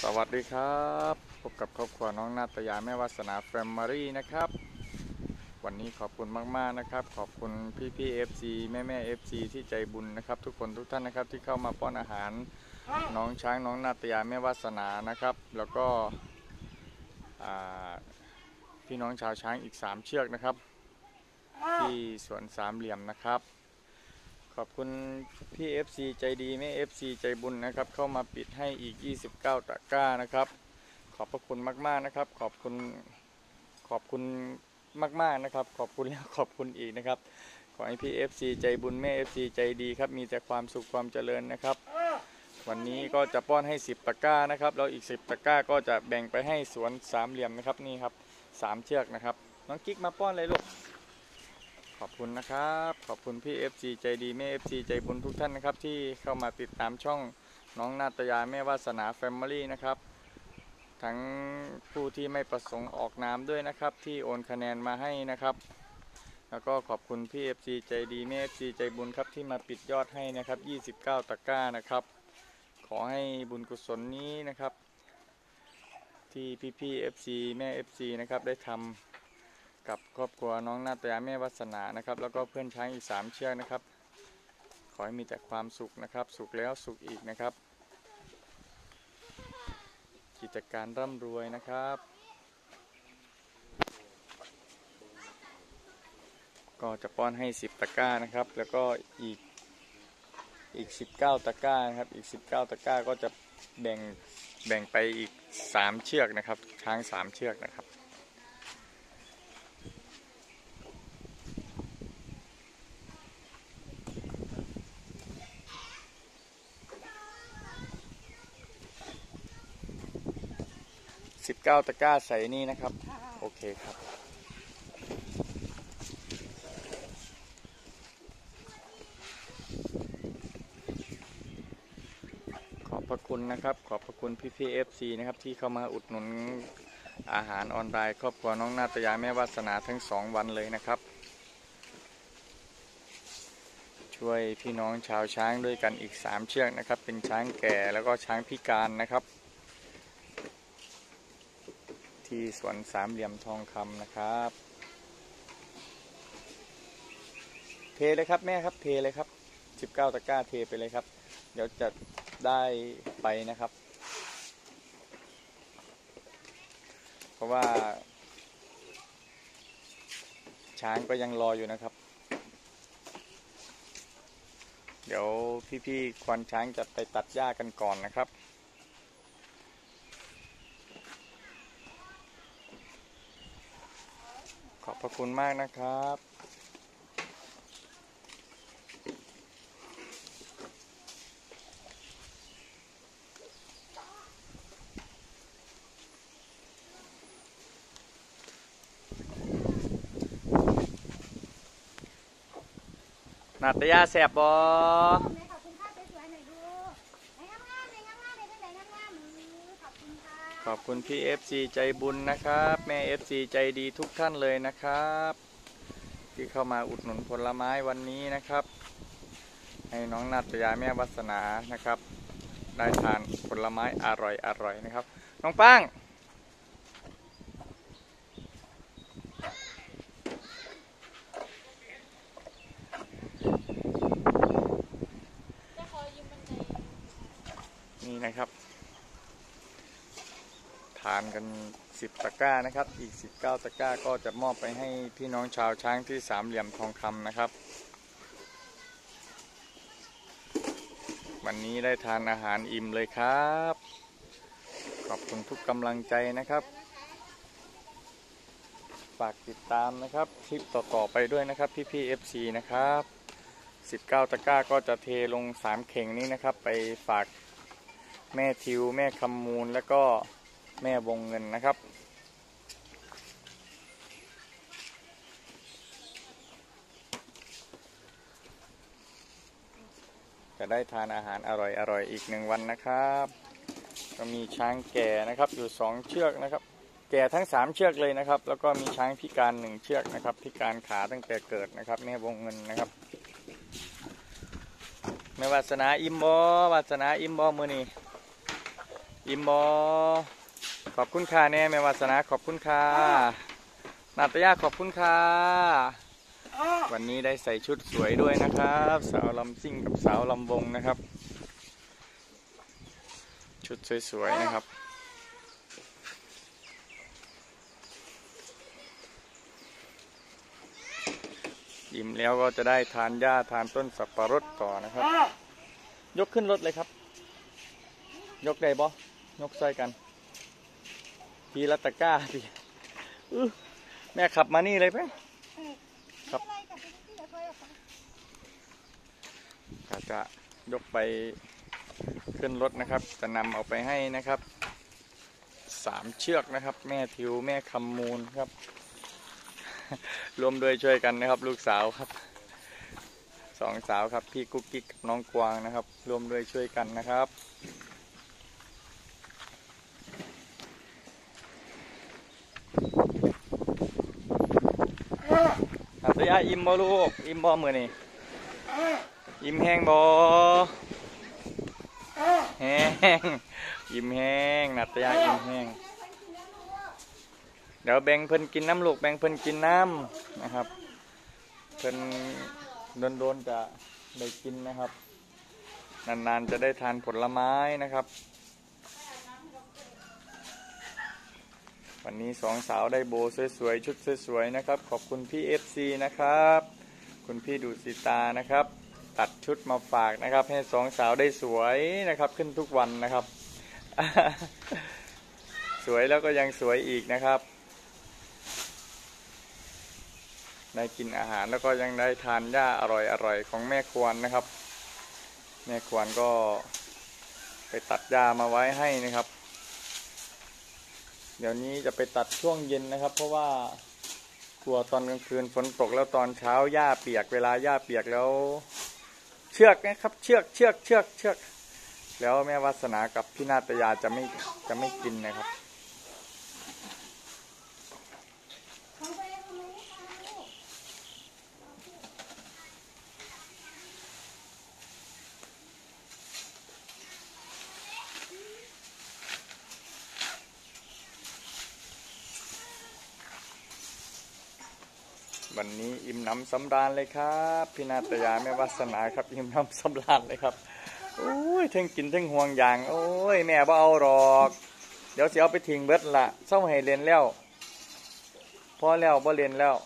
วัสดีครับพบกับครอบครัวน้องนาตยาแม่วาสนาแฟมิลี่นะครับวันนี้ขอบคุณมากๆนะครับขอบคุณพี่ๆ FC แม่ๆ FC ที่ใจบุญนะครับทุกคนทุกท่านนะครับที่เข้ามาป้อนอาหารน้องช้างน้องนาตยาแม่วาสนานะครับแล้วก็พี่น้องชาวช้างอีก3เชือกนะครับที่สวนสามเหลี่ยมนะครับขอบคุณพี่ FC ใจดีแม่ FC ใจบุญนะครับเข้ามาปิดให้อีก29ตะกร้านะครับขอบพระคุณมากๆนะครับขอบคุณมากๆนะครับขอบคุณแล้วขอบคุณอีกนะครับขอให้พี่ FC ใจบุญแม่ FC ใจดีครับมีแต่ความสุขความเจริญนะครับวันนี้ก็จะป้อนให้10ตะกร้านะครับแล้วอีก10ตะกร้าก็จะแบ่งไปให้สวนสามเหลี่ยมนะครับนี่ครับ3เชือกนะครับน้องกิ๊กมาป้อนเลยลูกขอบคุณนะครับขอบคุณพี่ FC ใจดีแม่ FC ใจบุญทุกท่านนะครับที่เข้ามาติดตามช่องน้องนาตยาแม่วาสนาแฟมิลี่นะครับทั้งผู้ที่ไม่ประสงค์ออกนามด้วยนะครับที่โอนคะแนนมาให้นะครับแล้วก็ขอบคุณพี่ FC ใจดีแม่ FC ใจบุญครับที่มาปิดยอดให้นะครับ29ตะกร้านะครับขอให้บุญกุศลนี้นะครับที่พี่ๆ FC แม่ FC นะครับได้ทำกับครอบครัวน้องนาตยาแม่วาสนานะครับแล้วก็เพื่อนช้างอีก3เชือกนะครับขอให้มีแต่ความสุขนะครับสุขแล้วสุขอีกนะครับกิจการร่ำรวยนะครับก็จะป้อนให้10ตะกร้านะครับแล้วก็อีก19ตะกร้านะครับอีก19ตะกร้าก็จะแบ่งไปอีก3เชือกนะครับช้าง3เชือกนะครับ19ตะกร้าใส่นี่นะครับโอเคครับขอบพระคุณนะครับขอบพระคุณพี่ๆ FC นะครับที่เข้ามาอุดหนุนอาหารออนไลน์ครอบครัวน้องนาตยาแม่วาสนาทั้ง2วันเลยนะครับช่วยพี่น้องชาวช้างด้วยกันอีก3เชือกนะครับเป็นช้างแก่แล้วก็ช้างพิการนะครับที่สวนสามเหลี่ยมทองคำนะครับเทเลยครับแม่ครับเทเลยครับ19ตะกร้าเทไปเลยครับเดี๋ยวจะได้ไปนะครับเพราะว่าช้างก็ยังรออยู่นะครับเดี๋ยวพี่ๆควานช้างจะไปตัดหญ้ากันก่อนนะครับขอบพระคุณมากนะครับนาตยาแสบบอขอบคุณพี่ FC ใจบุญนะครับแม่ FC ใจดีทุกท่านเลยนะครับที่เข้ามาอุดหนุนผลไม้วันนี้นะครับให้น้องนาตยาแม่วาสนานะครับได้ทานผลไม้อร่อยนะครับน้องป้างนี่นะครับทานกัน10ตะกร้านะครับอีก19ตะกร้าก็จะมอบไปให้พี่น้องชาวช้างที่สามเหลี่ยมทองคำนะครับวันนี้ได้ทานอาหารอิ่มเลยครับขอบคุณทุกกำลังใจนะครับฝากติดตามนะครับคลิปต่อไปด้วยนะครับพี่ๆ FC นะครับ19ตะกร้าก็จะเทลง3เข่งนี้นะครับไปฝากแม่ทิวแม่คำมูลและก็แม่วงเงินนะครับจะได้ทานอาหารอร่อยอีก1วันนะครับก็มีช้างแก่นะครับอยู่2เชือกนะครับแก่ทั้ง3เชือกเลยนะครับแล้วก็มีช้างพิการ1เชือกนะครับพิการขาตั้งแต่เกิดนะครับแม่วงเงินนะครับแม่วาสนาอิมบอวาสนาอิมบอมือนี้อิ่มบอขอบคุณค่ะแน่แม่วาสนาขอบคุณค่ะนาตยาขอบคุณค่ะวันนี้ได้ใส่ชุดสวยด้วยนะครับสาวลำซิ่งกับสาวลำวงนะครับชุดสวยๆนะครับอิ่มแล้วก็จะได้ทานหญ้าทานต้นสับปะรดต่อนะครับยกขึ้นรถเลยครับยกได้บ่ยกใส่กันทีละตะกร้าทีแม่ขับมานี่เลยไหมครับจะยกไปขึ้นรถนะครับจะนำเอาไปให้นะครับ3 เชือกนะครับแม่ทิวแม่คำมูลครับรวมด้วยช่วยกันนะครับลูกสาวครับ2 สาวครับพี่กุ๊กกิ๊กกับน้องกวางนะครับรวมด้วยช่วยกันนะครับนัตยาอิ่มบ่ลูกอิ่มบ่มื้อนี้อิ่มแห้งบ่แห้งอิ่มแห้งนัตยาอิ่มแห้งเดี๋ยวแบ่งเพิ่นกินน้ำลูกแบ่งเพิ่นกินน้ำนะครับเพิ่นโดนจะได้กินนะครับนานๆจะได้ทานผลไม้นะครับวันนี้2 สาวได้โบสวยๆชุดสวยๆนะครับขอบคุณพี่ FC นะครับคุณพี่ดุสิตานะครับตัดชุดมาฝากนะครับให้2 สาวได้สวยนะครับขึ้นทุกวันนะครับ สวยแล้วก็ยังสวยอีกนะครับได้กินอาหารแล้วก็ยังได้ทานหญ้าอร่อยๆของแม่ควรนะครับแม่ควรก็ไปตัดหญ้ามาไว้ให้นะครับเดี๋ยวนี้จะไปตัดช่วงเย็นนะครับเพราะว่ากลัวตอนกลางคืนฝนตกแล้วตอนเช้าหญ้าเปียกเวลาหญ้าเปียกแล้วเชือกนะครับเชือกแล้วแม่วาสนากับพี่นาตยาจะไม่กินนะครับวันนี้อิ่มน้ำสำราญเลยครับพี่นาตยาแม่วาสนาครับอิ่มน้ำสำราญเลยครับโอ้ยทั้งกินทั้งห่วงอย่างโอ้ยแม่บ่เอาหรอกเดี๋ยวสิเอาไปทิ้งเบิดละเศร้าให้เรียนแล้วพอแล้วบ่เรียนแล้ว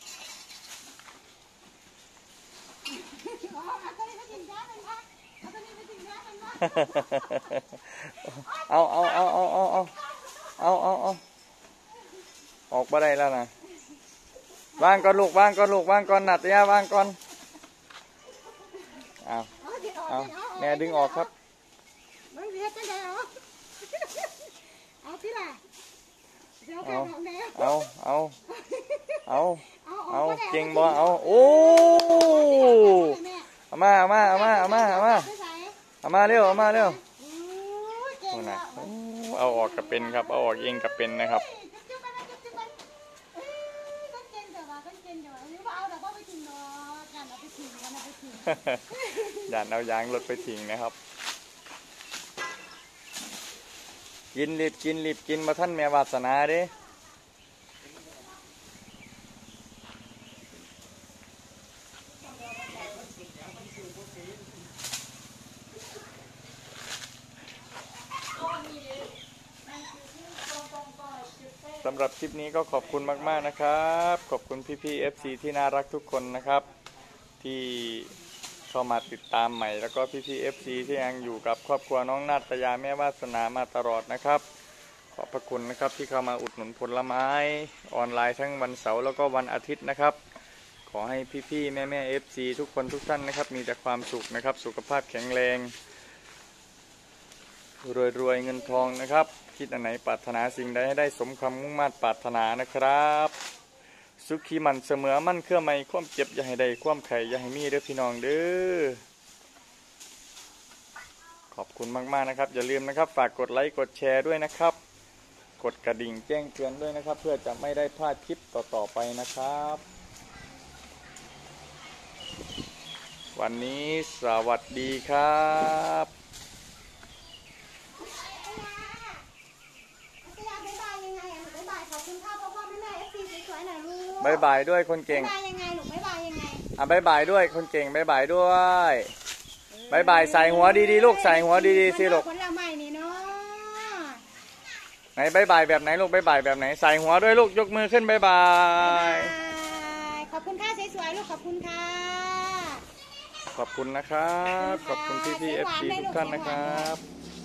เอาออกมาได้แล้วนะวางก่อนลูกวางก่อนนัดยาวางก่อนเอาแม่ดึงออกครับเอาเก่งบ่เอาโอ้เอามาเร็วเอาออกกับเป็นครับเอาออกเองกับเป็นนะครับอย่าเอายางรถไปทิ้งนะครับรีบกินมาท่านแม่วาสนาเด้สำหรับคลิปนี้ก็ขอบคุณมากๆนะครับขอบคุณพี่ๆ FC ที่น่ารักทุกคนนะครับที่เข้ามาติดตามใหม่แล้วก็พี่ๆ FC ที่ยังอยู่กับครอบครัวน้องนาตยาแม่วาสนามาตลอดนะครับขอบพระคุณนะครับที่เข้ามาอุดหนุนผลไม้ออนไลน์ทั้งวันเสาร์แล้วก็วันอาทิตย์นะครับขอให้พี่ๆแม่ๆ FC ทุกคนทุกท่านนะครับมีแต่ความสุขนะครับสุขภาพแข็งแรงรวยเงินทองนะครับคิดอันไหนปรารถนาสิ่งใดให้ได้สมความมุ่งมั่นปรารถนานะครับสุขีมันเสมอมั่นเครื่อไม่ความเจ็บอย่าให้ได้ความไข่อย่าให้มีเด้อพี่น้องเด้อขอบคุณมากๆนะครับอย่าลืมนะครับฝากกดไลค์กดแชร์ด้วยนะครับกดกระดิ่งแจ้งเตือนด้วยนะครับเพื่อจะไม่ได้พลาดคลิปต่อไปนะครับวันนี้สวัสดีครับบายบายด้วยคนเก่งบายยังไงลูกบายบายยังไงบายบายด้วยคนเก่งบายบายด้วยบายบายใส่หัวดีๆลูกใส่หัวดีๆสิลูกผลไม้นี่เนาะไหนบายบายแบบไหนลูกบายบายแบบไหนใส่หัวด้วยลูกยกมือขึ้นบายบายขอบคุณค่ะสวยๆลูกขอบคุณค่ะขอบคุณนะครับขอบคุณพี่ๆ FC ทุกท่านนะครับ